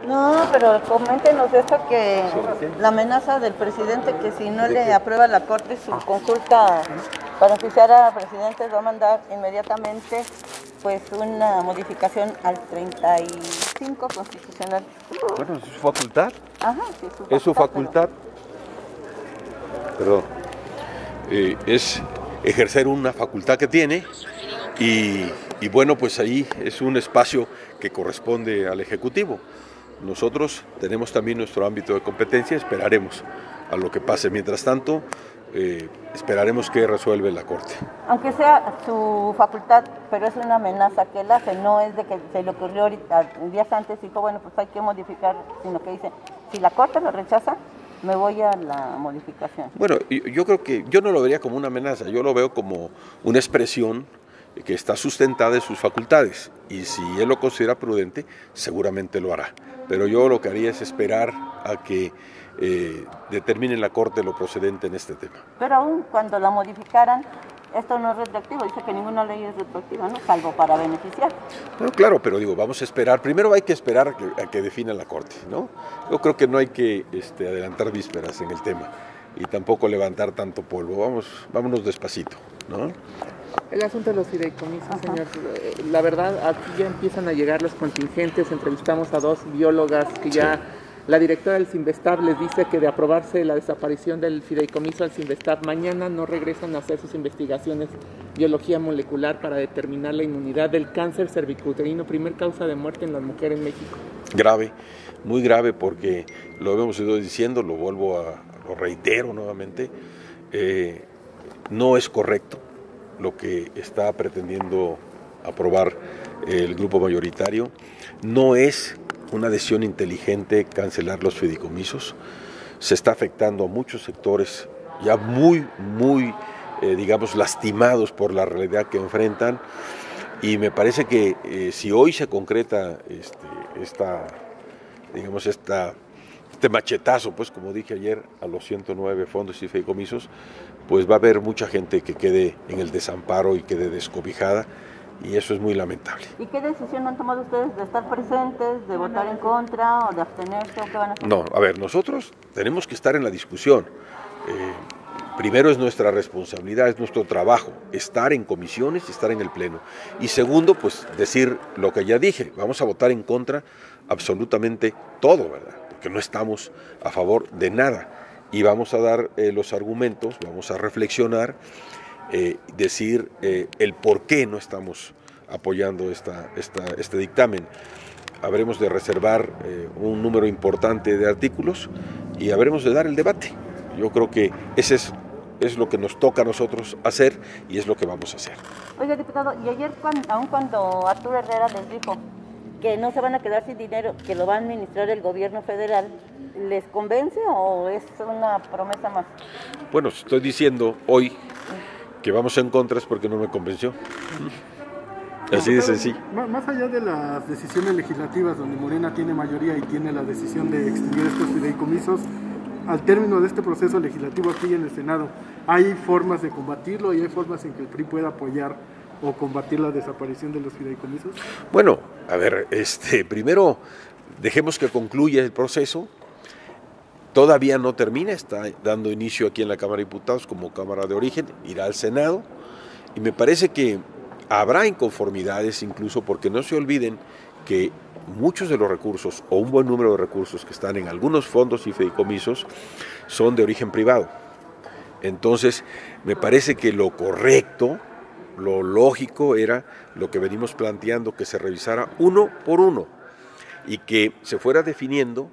No, pero coméntenos esto, que la amenaza del presidente, que si no le aprueba la Corte su consulta para oficiar a presidente, va a mandar inmediatamente pues una modificación al 35 constitucional. Bueno, es su facultad. Ajá, sí, es su facultad. Perdón. Es ejercer una facultad que tiene y bueno, pues ahí es un espacio que corresponde al Ejecutivo. Nosotros tenemos también nuestro ámbito de competencia, esperaremos a lo que pase. Mientras tanto, esperaremos que resuelve la Corte. Aunque sea su facultad, pero es una amenaza que él hace, no es de que se le ocurrió ahorita, días antes dijo, bueno, pues hay que modificar, sino que dice, si la Corte lo rechaza, me voy a la modificación. Bueno, yo creo que yo no lo vería como una amenaza, yo lo veo como una expresión que está sustentada en sus facultades, y si él lo considera prudente, seguramente lo hará. Pero yo lo que haría es esperar a que determine la Corte lo procedente en este tema. Pero aún cuando la modificaran, esto no es retroactivo, dice que ninguna ley es retroactiva, ¿no? Salvo para beneficiar. Bueno, claro, pero digo, vamos a esperar, primero hay que esperar a que defina la Corte, ¿no? Yo creo que no hay que adelantar vísperas en el tema y tampoco levantar tanto polvo, vámonos despacito, ¿no? El asunto de los fideicomisos, señor, la verdad, aquí ya empiezan a llegar los contingentes, entrevistamos a 2 biólogas que ya, la directora del Cinvestav les dice que de aprobarse la desaparición del fideicomiso al Cinvestav, mañana no regresan a hacer sus investigaciones biología molecular para determinar la inmunidad del cáncer cervicuterino, primer causa de muerte en las mujeres en México. Grave, muy grave, porque lo hemos ido diciendo, lo reitero nuevamente, no es correcto lo que está pretendiendo aprobar el grupo mayoritario. No es una decisión inteligente cancelar los fideicomisos. Se está afectando a muchos sectores ya muy, digamos, lastimados por la realidad que enfrentan, y me parece que si hoy se concreta este machetazo, pues como dije ayer, a los 109 fondos y fideicomisos, pues va a haber mucha gente que quede en el desamparo y quede descobijada, y eso es muy lamentable. ¿Y qué decisión han tomado ustedes de estar presentes, de votar en contra o de abstenerse, o qué van a hacer? No, a ver, nosotros tenemos que estar en la discusión. Primero es nuestra responsabilidad, es nuestro trabajo, estar en comisiones y estar en el Pleno. Y segundo, pues decir lo que ya dije, vamos a votar en contra absolutamente todo, ¿verdad? Porque no estamos a favor de nada. Y vamos a dar los argumentos, vamos a reflexionar, decir el por qué no estamos apoyando este dictamen. Habremos de reservar un número importante de artículos y habremos de dar el debate. Yo creo que ese es lo que nos toca a nosotros hacer y es lo que vamos a hacer. Oiga, diputado, y ayer, aun cuando Arturo Herrera les dijo que no se van a quedar sin dinero, que lo va a administrar el gobierno federal, ¿les convence o es una promesa más? Bueno, estoy diciendo hoy que vamos en contra es porque no me convenció. Así de sencillo. Más allá de las decisiones legislativas donde Morena tiene mayoría y tiene la decisión de extinguir estos fideicomisos, al término de este proceso legislativo aquí en el Senado, ¿hay formas de combatirlo y hay formas en que el PRI pueda apoyar o combatir la desaparición de los fideicomisos? Bueno, a ver, primero dejemos que concluya el proceso. Todavía no termina, está dando inicio aquí en la Cámara de Diputados como Cámara de Origen, irá al Senado, y me parece que habrá inconformidades, incluso porque no se olviden que muchos de los recursos, o un buen número de recursos que están en algunos fondos y fideicomisos, son de origen privado. Entonces, me parece que lo correcto, lo lógico era lo que venimos planteando, que se revisara uno por uno y que se fuera definiendo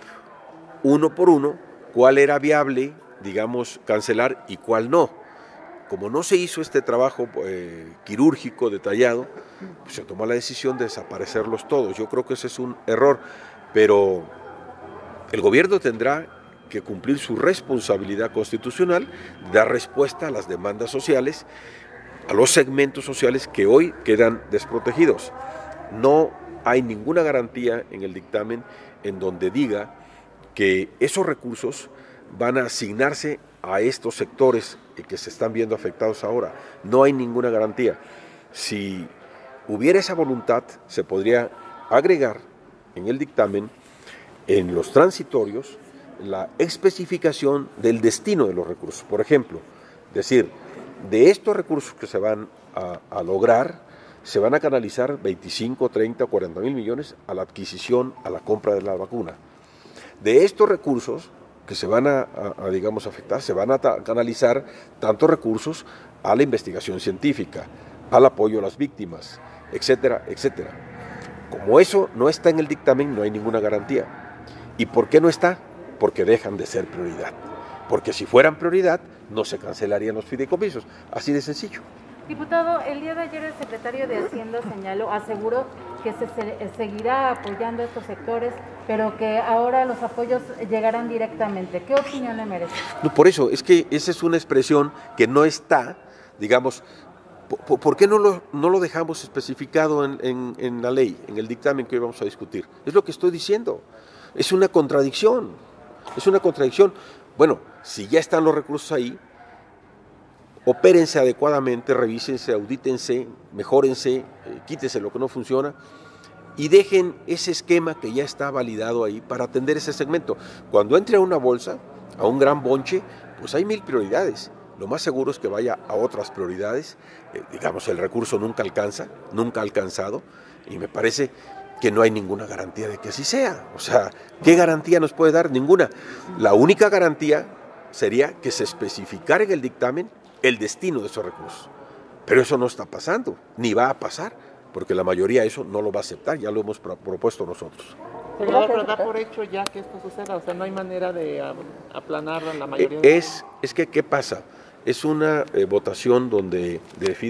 uno por uno cuál era viable, digamos, cancelar y cuál no. Como no se hizo este trabajo quirúrgico detallado, pues se tomó la decisión de desaparecerlos todos. Yo creo que ese es un error, pero el gobierno tendrá que cumplir su responsabilidad constitucional, dar respuesta a las demandas sociales, a los segmentos sociales que hoy quedan desprotegidos. No hay ninguna garantía en el dictamen en donde diga que esos recursos van a asignarse a estos sectores que se están viendo afectados ahora. No hay ninguna garantía. Si hubiera esa voluntad, se podría agregar en el dictamen en los transitorios la especificación del destino de los recursos. Por ejemplo, decir, de estos recursos que se van a lograr, se van a canalizar 25, 30, 40 mil millones a la adquisición, a la compra de la vacuna. De estos recursos que se van digamos, afectar, se van a canalizar tantos recursos a la investigación científica, al apoyo a las víctimas, etcétera, etcétera. Como eso no está en el dictamen, no hay ninguna garantía. ¿Y por qué no está? Porque dejan de ser prioridad. Porque si fueran prioridad, no se cancelarían los fideicomisos. Así de sencillo. Diputado, el día de ayer el secretario de Hacienda aseguró que se seguirá apoyando a estos sectores, pero que ahora los apoyos llegarán directamente. ¿Qué opinión le merece? No, por eso, es que esa es una expresión que no está, digamos, ¿por qué no lo dejamos especificado en la ley, en el dictamen que hoy vamos a discutir? Es lo que estoy diciendo, es una contradicción, Bueno, si ya están los recursos ahí, opérense adecuadamente, revísense, audítense, mejórense, quítense lo que no funciona y dejen ese esquema que ya está validado ahí para atender ese segmento. Cuando entre a una bolsa, a un gran bonche, pues hay 1000 prioridades. Lo más seguro es que vaya a otras prioridades, digamos, el recurso nunca alcanza, nunca ha alcanzado, y me parece que no hay ninguna garantía de que así sea. O sea, ¿qué garantía nos puede dar? Ninguna. La única garantía sería que se especificara en el dictamen el destino de esos recursos. Pero eso no está pasando, ni va a pasar, porque la mayoría eso no lo va a aceptar, ya lo hemos propuesto nosotros. Pero da por hecho ya que esto suceda, o sea, no hay manera de aplanar a la mayoría. Es que, ¿qué pasa? Es una votación donde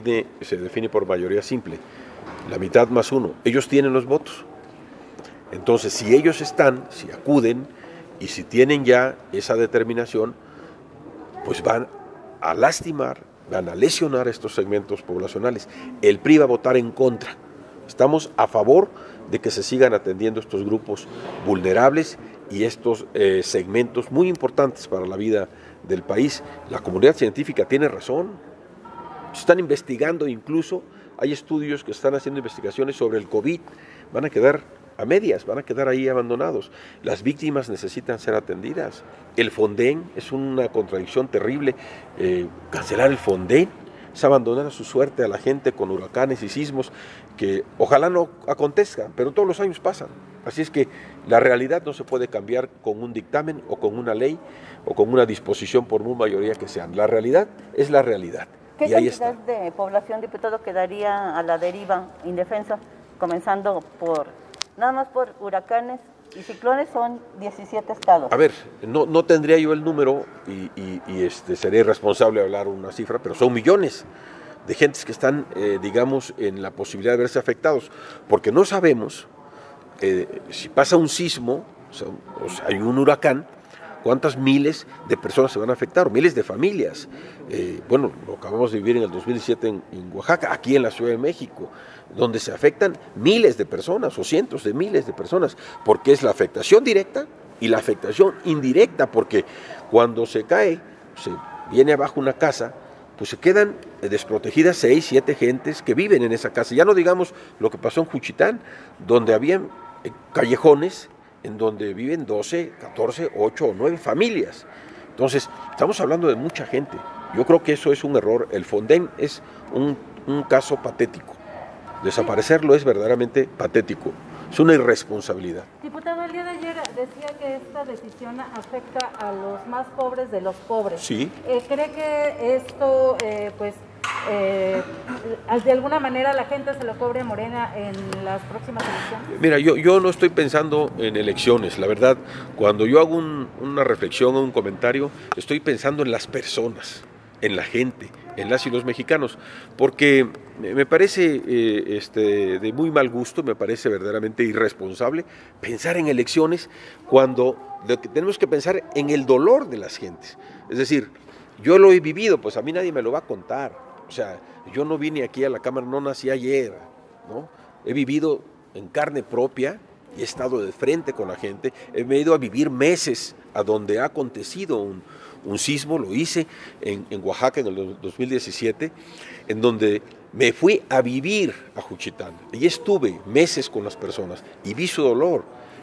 se define por mayoría simple, la mitad más uno. Ellos tienen los votos. Entonces, si ellos están, si acuden y si tienen ya esa determinación, pues van a lastimar, van a lesionar estos segmentos poblacionales. El PRI va a votar en contra. Estamos a favor de que se sigan atendiendo estos grupos vulnerables y estos segmentos muy importantes para la vida del país. La comunidad científica tiene razón. Se están investigando, incluso hay estudios que están haciendo investigaciones sobre el COVID. Van a quedar a medias, van a quedar ahí abandonados. Las víctimas necesitan ser atendidas. El Fonden es una contradicción terrible. Cancelar el Fonden es abandonar a su suerte a la gente con huracanes y sismos que ojalá no acontezcan, pero todos los años pasan. Así es que la realidad no se puede cambiar con un dictamen o con una ley o con una disposición por muy mayoría que sean. La realidad es la realidad. ¿Qué y ahí cantidad está. de población, diputado, quedaría a la deriva indefensa, comenzando nada más por huracanes y ciclones? Son 17 estados. A ver, no tendría yo el número y sería irresponsable hablar una cifra, pero son millones de gentes que están, digamos, en la posibilidad de verse afectados, porque no sabemos si pasa un sismo, o sea, hay un huracán, cuántas miles de personas se van a afectar, o miles de familias. Bueno, lo acabamos de vivir en el 2017 en Oaxaca, aquí en la Ciudad de México, donde se afectan miles de personas o cientos de miles de personas, porque es la afectación directa y la afectación indirecta, porque cuando se cae, se viene abajo una casa, pues se quedan desprotegidas 6, 7 gentes que viven en esa casa. Ya no digamos lo que pasó en Juchitán, donde habían callejones en donde viven 12, 14, 8 o 9 familias. Entonces, estamos hablando de mucha gente. Yo creo que eso es un error. El Fonden es un caso patético. Desaparecerlo es verdaderamente patético. Es una irresponsabilidad. Diputado, el día de ayer decía que esta decisión afecta a los más pobres de los pobres. Sí. ¿Cree que esto, de alguna manera la gente se lo cobre a Morena en las próximas elecciones? Mira, yo no estoy pensando en elecciones. La verdad, cuando yo hago una reflexión o un comentario, estoy pensando en las personas, en la gente, en las y los mexicanos, porque me parece de muy mal gusto, me parece verdaderamente irresponsable pensar en elecciones cuando tenemos que pensar en el dolor de las gentes. Es decir, yo lo he vivido, pues a mí nadie me lo va a contar. O sea, yo no vine aquí a la Cámara, no nací ayer, ¿no? He vivido en carne propia y he estado de frente con la gente, he ido a vivir meses a donde ha acontecido un sismo, lo hice en Oaxaca en el 2017, en donde me fui a vivir a Juchitán y estuve meses con las personas y vi su dolor.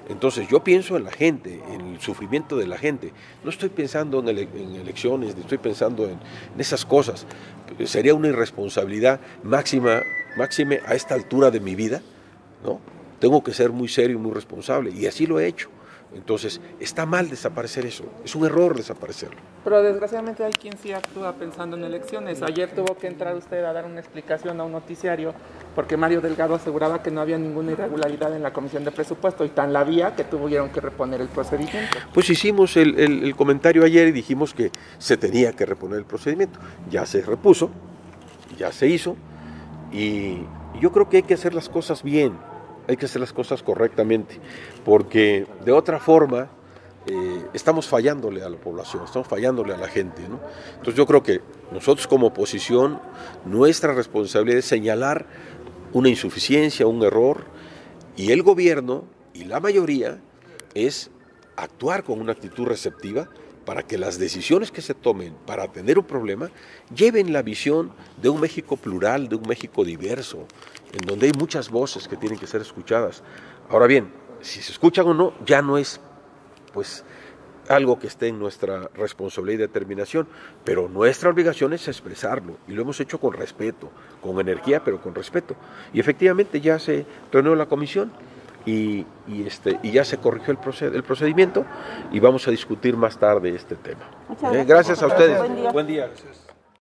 Entonces yo pienso en la gente, en el sufrimiento de la gente. No estoy pensando en elecciones, estoy pensando en esas cosas. Sería una irresponsabilidad máxime a esta altura de mi vida, ¿no? Tengo que ser muy serio y muy responsable, y así lo he hecho. Entonces, está mal desaparecer eso, es un error desaparecerlo. Pero desgraciadamente hay quien sí actúa pensando en elecciones. Ayer tuvo que entrar usted a dar una explicación a un noticiario porque Mario Delgado aseguraba que no había ninguna irregularidad en la Comisión de Presupuesto, y tan la había que tuvieron que reponer el procedimiento. Pues hicimos el comentario ayer y dijimos que se tenía que reponer el procedimiento. Ya se repuso, ya se hizo, y yo creo que hay que hacer las cosas bien. Hay que hacer las cosas correctamente, porque de otra forma estamos fallándole a la población, estamos fallándole a la gente, ¿no? Entonces yo creo que nosotros como oposición, nuestra responsabilidad es señalar una insuficiencia, un error, y el gobierno y la mayoría es actuar con una actitud receptiva para que las decisiones que se tomen para atender un problema lleven la visión de un México plural, de un México diverso, en donde hay muchas voces que tienen que ser escuchadas. Ahora bien, si se escuchan o no, ya no es pues algo que esté en nuestra responsabilidad y determinación, pero nuestra obligación es expresarlo, y lo hemos hecho con respeto, con energía, pero con respeto. Y efectivamente ya se reunió la comisión, y ya se corrigió el procedimiento, y vamos a discutir más tarde este tema. Muchas gracias. Gracias a ustedes. Buen día.